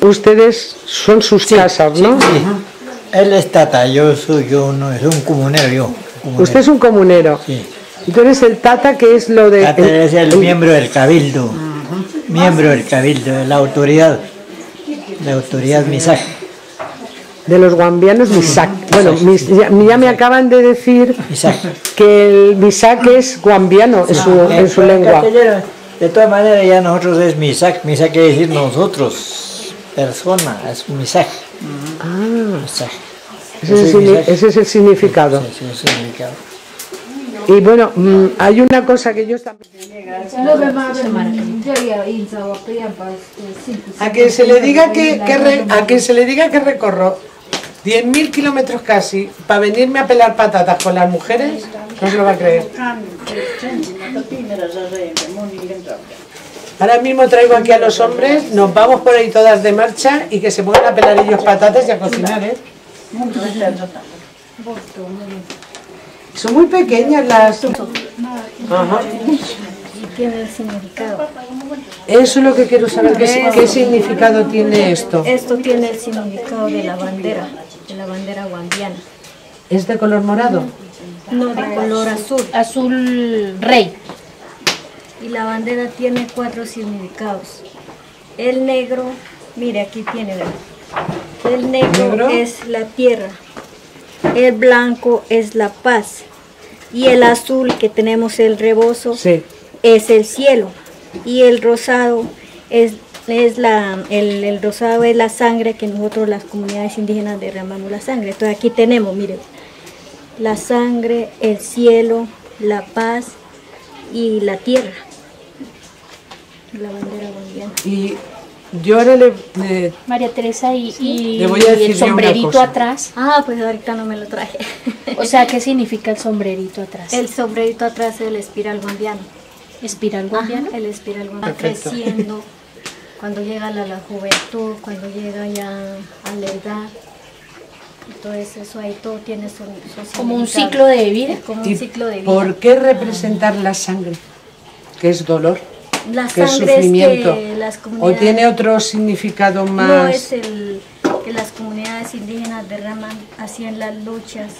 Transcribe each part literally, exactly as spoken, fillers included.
ustedes son sus sí, casas, ¿no? Sí, sí. Él es tata, yo soy yo, no, es un comunero yo. Comunero. Usted es un comunero. Sí. Y tú eres el tata, que es lo de... Tata el, es el, el miembro del cabildo, uh-huh. miembro del cabildo, de la autoridad, la autoridad Misak. De los guambianos Misak. Bueno, mis, ya, ya me acaban de decir Misak. que el Misak es guambiano en su, ah, en su lengua. De todas maneras ya nosotros es Misak, Misak quiere decir nosotros, persona, es Misak. Ah, Misak. Ese, es el, ese es el significado. Sí, ese es el significado. Y bueno, mmm, hay una cosa que yo también... A que se le diga que, que re, a que se le diga que recorro diez mil kilómetros casi para venirme a pelar patatas con las mujeres, no se lo va a creer. Ahora mismo traigo aquí a los hombres, nos vamos por ahí todas de marcha y que se pongan a pelar ellos patatas y a cocinar, ¿eh? Son muy pequeñas las... Ajá. Tiene el significado. Eso es lo que quiero saber, ¿qué, qué significado tiene esto? Esto tiene el significado de la bandera, de la bandera guambiana. ¿Es de color morado? No, de color azul. Azul rey. Y la bandera tiene cuatro significados. El negro, mire aquí tiene, el negro, ¿Negro? es la tierra, el blanco es la paz y el azul que tenemos el rebozo sí. es el cielo y el rosado es, es la, el, el rosado es la sangre que nosotros las comunidades indígenas derramamos la sangre. Entonces aquí tenemos, mire, la sangre, el cielo, la paz y la tierra. La bandera guambiana. Y yo ahora le... le María Teresa, y, y, le voy a decir el sombrerito atrás. Ah, pues ahorita no me lo traje. O sea, ¿qué significa el sombrerito atrás? El sombrerito atrás es el espiral guambiano. ¿Espiral guambiano? El espiral guambiano. Creciendo, cuando llega la, la juventud, cuando llega ya a la edad. Entonces eso ahí todo tiene su, su como un ciclo de vida. Es como un ciclo de vida. ¿Por qué representar la sangre? ¿Qué es dolor? La ¿Qué es sufrimiento? Es que las comunidades... ¿O tiene otro significado más? No, es el que las comunidades indígenas derraman así en las luchas.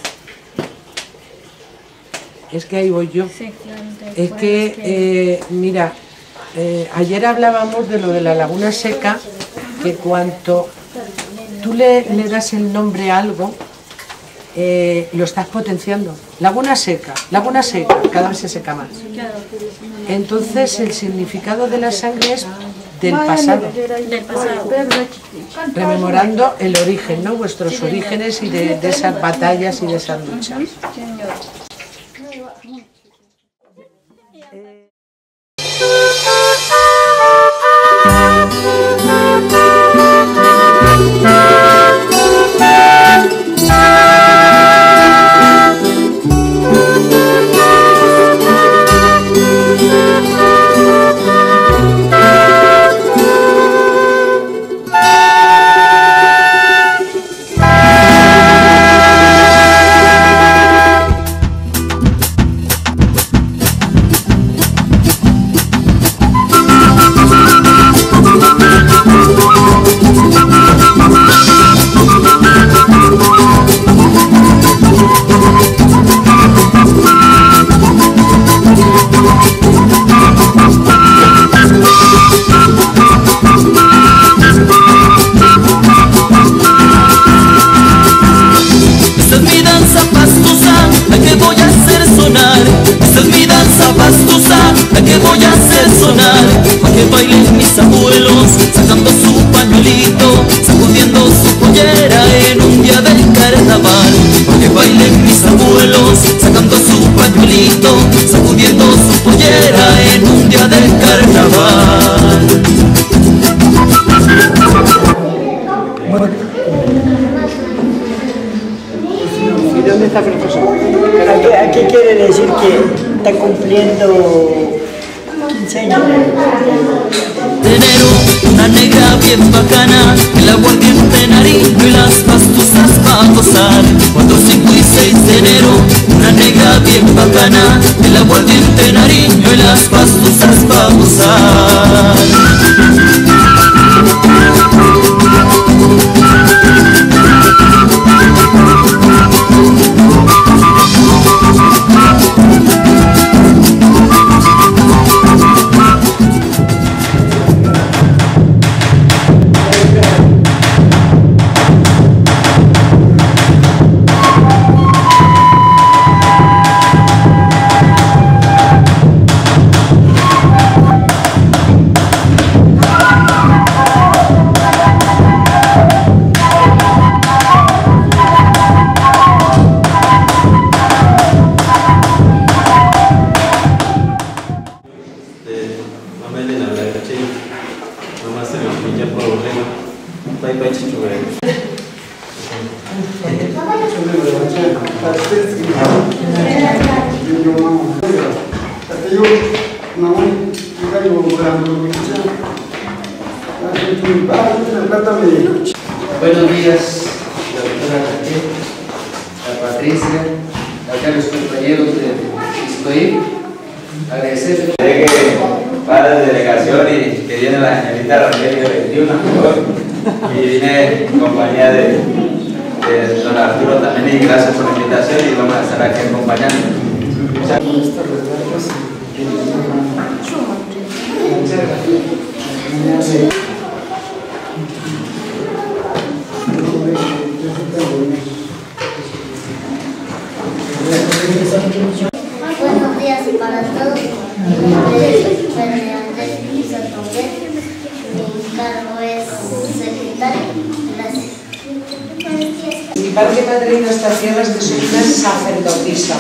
Es que ahí voy yo. Sí, claro, es que, que... Eh, mira, eh, ayer hablábamos de lo de la laguna seca, que cuanto tú le, le das el nombre a algo, eh, lo estás potenciando. Laguna seca, laguna seca, cada vez se seca más. Entonces el significado de la sangre es del pasado, del pasado. rememorando el origen, ¿no? Vuestros orígenes y de, de esas batallas y de esas luchas. ¿Qué quiere decir que está cumpliendo quince años? De enero, una negra bien bacana, el aguardiente Nariño y las pastuzas pa' gozar. cuatro, cinco y seis de enero, una negra bien bacana, el aguardiente Nariño y las pastuzas pa' gozar. Buenos días, la doctora Raquel, la Patricia, acá los compañeros de Iscoí. Agradecerles. Que para la delegación y que viene la señorita Raquel veintiuno y vine en compañía de, de don Arturo también y gracias por la invitación y vamos a estar aquí acompañando. Muchas gracias. Buenos días para todos. Mi nombre es Fernanda Luisa Tonguet. Mi cargo es secretaria. Gracias. Mi padre me ha traído a esta tierra es que soy una sacerdotisa.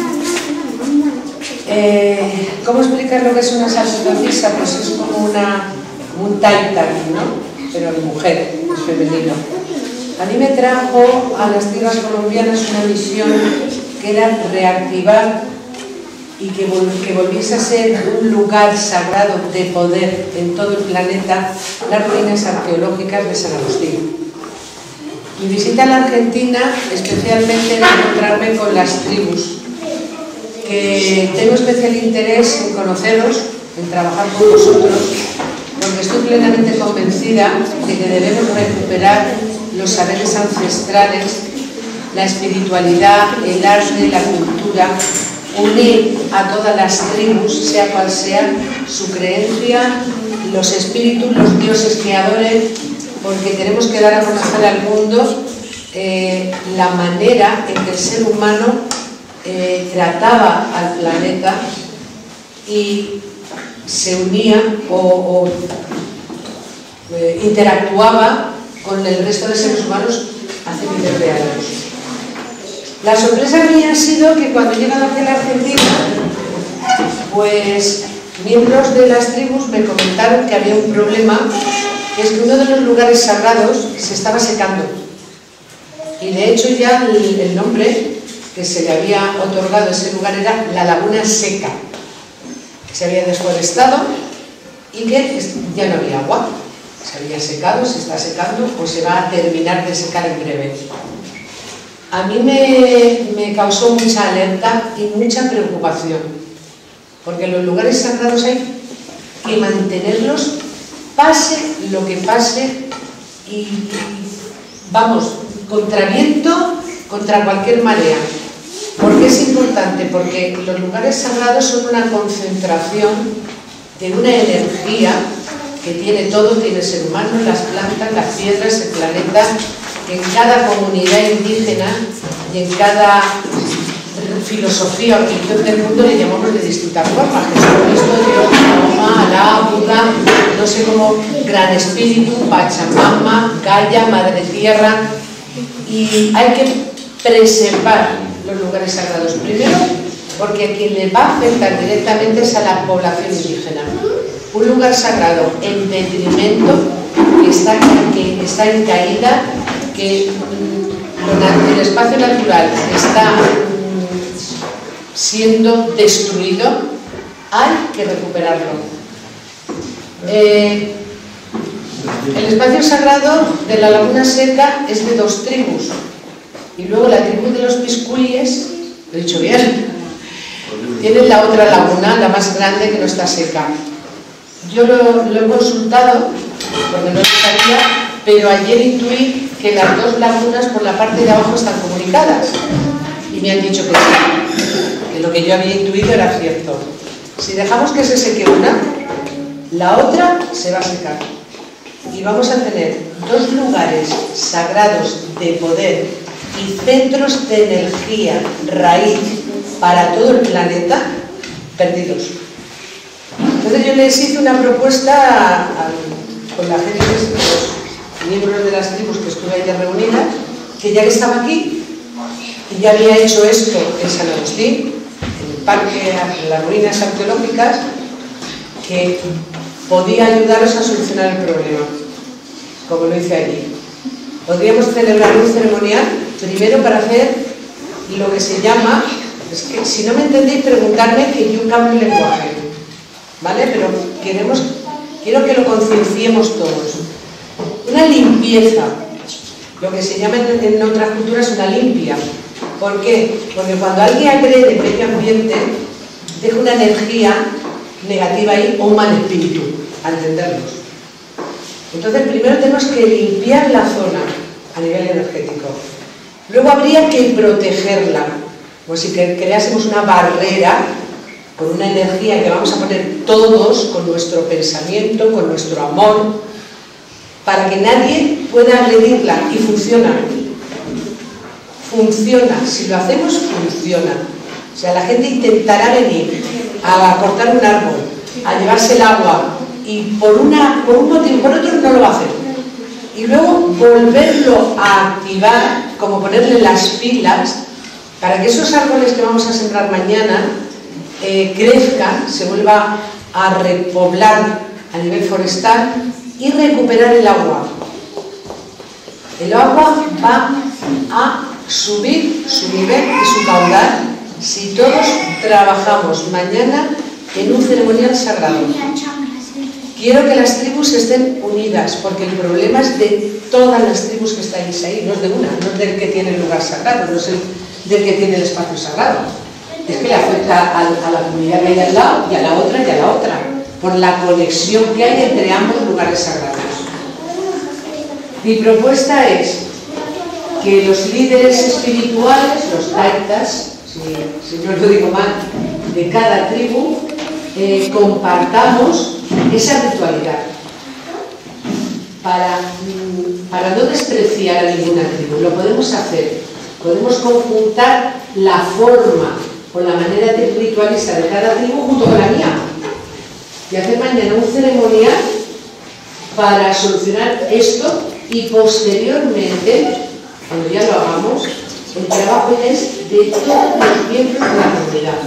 Eh, ¿Cómo explicar lo que es una sacerdotisa? Pues es como una, un taitan, ¿no? Pero de mujer, es femenino. A mí me trajo a las tierras colombianas una misión que era reactivar y que, vol que volviese a ser un lugar sagrado de poder en todo el planeta las ruinas arqueológicas de San Agustín. Mi visita a la Argentina especialmente era encontrarme con las tribus, que tengo especial interés en conoceros, en trabajar con vosotros, porque estoy plenamente convencida de que debemos recuperar los saberes ancestrales, la espiritualidad, el arte, la cultura, unir a todas las tribus, sea cual sea su creencia, los espíritus, los dioses que adoren, porque tenemos que dar a conocer al mundo eh, la manera en que el ser humano eh, trataba al planeta y se unía o, o eh, interactuaba con el resto de seres humanos hace miles de años. La sorpresa mía ha sido que cuando he llegado aquí a la Argentina, pues miembros de las tribus me comentaron que había un problema, que es que uno de los lugares sagrados se estaba secando. Y de hecho ya el, el nombre que se le había otorgado a ese lugar era la Laguna Seca. Se había desforestado y que ya no había agua. Se había secado, se está secando o se va a terminar de secar en breve. A mí me, me causó mucha alerta y mucha preocupación, porque los lugares sagrados hay que mantenerlos, pase lo que pase, y, y vamos, contra viento, contra cualquier marea. ¿Por qué es importante? Porque los lugares sagrados son una concentración de una energía que tiene todo, tiene el ser humano, las plantas, las piedras, el planeta. En cada comunidad indígena y en cada filosofía o religión del mundo le llamamos de distintas formas. Jesucristo, Dios, Mahoma, Alá, Buda, no sé cómo, Gran Espíritu, Pachamama, Gaia, Madre Tierra. Y hay que preservar los lugares sagrados. Primero, porque a quien le va a afectar directamente es a la población indígena. Un lugar sagrado en detrimento, que está, que está en caída, que mm, el espacio natural está mm, siendo destruido, hay que recuperarlo. Eh, el espacio sagrado de la Laguna Seca es de dos tribus, y luego la tribu de los Piscuyes, lo he dicho bien, tienen la otra laguna, la más grande, que no está seca. Yo lo, lo he consultado, porque no lo sabía, pero ayer intuí que las dos lagunas por la parte de abajo están comunicadas. Y me han dicho que sí, que lo que yo había intuido era cierto. Si dejamos que se seque una, la otra se va a secar. Y vamos a tener dos lugares sagrados de poder y centros de energía, raíz, para todo el planeta, perdidos. Entonces yo les hice una propuesta a, a, con la gente, los miembros de las tribus que estuve ahí reunidas, que ya que estaba aquí, y ya había hecho esto en San Agustín, en el parque, en las ruinas arqueológicas, que podía ayudaros a solucionar el problema, como lo hice allí. Podríamos celebrar un ceremonial, primero para hacer lo que se llama, es que si no me entendéis preguntarme que yo cambio el lenguaje, ¿vale? Pero queremos, quiero que lo concienciemos todos. Una limpieza, lo que se llama en, en otras culturas una limpia. ¿Por qué? Porque cuando alguien agrede el medio ambiente, deja una energía negativa ahí o un mal espíritu, a entendernos. Entonces primero tenemos que limpiar la zona a nivel energético. Luego habría que protegerla, como si creásemos una barrera con una energía que vamos a poner todos con nuestro pensamiento, con nuestro amor, para que nadie pueda agredirla. Y funciona. Funciona. Si lo hacemos, funciona. O sea, la gente intentará venir a cortar un árbol, a llevarse el agua, y por, una, por un motivo por otro no lo va a hacer. Y luego volverlo a activar, como ponerle las pilas, para que esos árboles que vamos a sembrar mañana eh, crezcan, se vuelva a repoblar a nivel forestal y recuperar el agua. El agua va a subir su nivel y su caudal si todos trabajamos mañana en un ceremonial sagrado. Quiero que las tribus estén unidas, porque el problema es de todas las tribus que estáis ahí, no es de una, no es del que tiene el lugar sagrado, no es el del que tiene el espacio sagrado. Es que le afecta a, a la comunidad que hay al lado, y a la otra, y a la otra, por la conexión que hay entre ambos lugares sagrados. Mi propuesta es que los líderes espirituales, los taitas, si, si no lo digo mal, de cada tribu, eh, compartamos esa ritualidad para, para no despreciar a ninguna tribu. Lo podemos hacer, podemos conjuntar la forma o la manera de ritualizar de cada tribu junto con la mía y hacer mañana un ceremonial para solucionar esto, y posteriormente, cuando ya lo hagamos, el trabajo es de todos los miembros de la comunidad.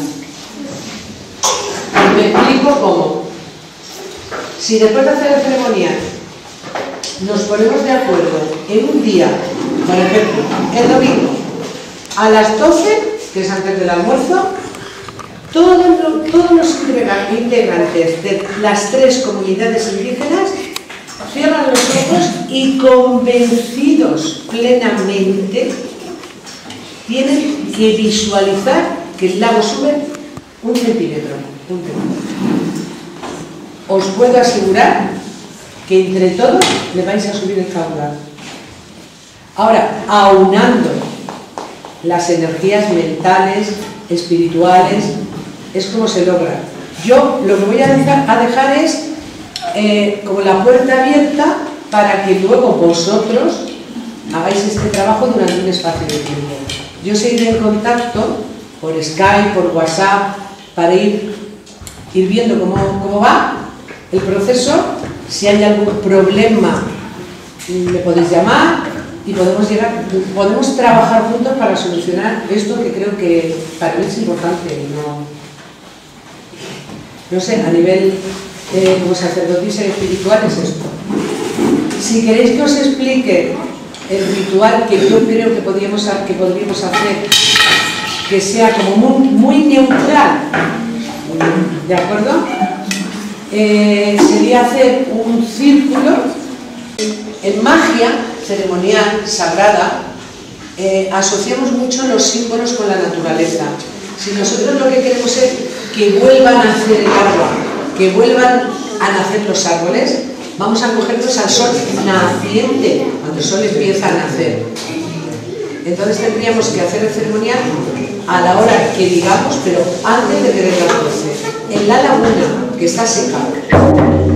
Me explico cómo. Si después de hacer el ceremonial nos ponemos de acuerdo en un día, por ejemplo, el domingo, a las doce, que es antes del almuerzo, todos los, todos los integrantes de las tres comunidades indígenas cierran los ojos y, convencidos plenamente, tienen que visualizar que el lago sube un centímetro, un centímetro. Os puedo asegurar que entre todos le vais a subir el caudal. Ahora, aunando las energías mentales, espirituales, es como se logra. Yo lo que voy a dejar, a dejar es eh, como la puerta abierta para que luego vosotros hagáis este trabajo durante un espacio de tiempo. Yo seguiré en contacto por Skype, por WhatsApp, para ir, ir viendo cómo, cómo va el proceso. Si hay algún problema, me podéis llamar y podemos, llegar, podemos trabajar juntos para solucionar esto, que creo que para mí es importante. No, no sé, a nivel eh, como sacerdotisa y espiritual es esto. Si queréis que os explique el ritual que yo creo que podríamos, que podríamos hacer, que sea como muy, muy neutral, ¿de acuerdo? Eh, sería hacer un círculo. En magia ceremonial, sagrada, eh, asociamos mucho los símbolos con la naturaleza. Si nosotros lo que queremos es que vuelvan a nacer el agua, que vuelvan a nacer los árboles, vamos a cogernos al sol naciente, cuando el sol empieza a nacer. Entonces tendríamos que hacer el ceremonial a la hora que digamos, pero antes de que den las doce, en la laguna, que está seca.